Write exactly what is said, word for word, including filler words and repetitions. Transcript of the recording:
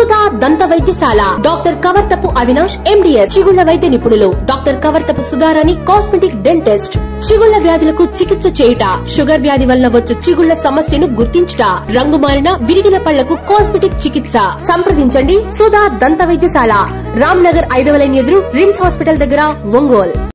సుధా దంత వైద్యశాల doctor కవర్తపు Avinash MDS చిగుళ్ల వైద్య నిపుణులు doctor Kavarthapu Sudharani cosmetic dentist చిగుళ్ల వ్యాధులకు చికిత్స చేయుట షుగర్ వ్యాధి వలన వచ్చు చిగుళ్ల సమస్యను గుర్తించుట రంగు మారిన విరిగిన పళ్లకు కాస్మెటిక్ చికిత్స సంప్రదించండి సుధా దంత వైద్యశాల రామ్ నగర్ ఐదవ లైన్ ఎదురు రిమ్స్ హాస్పిటల్ దగ్గర ఒంగోల్.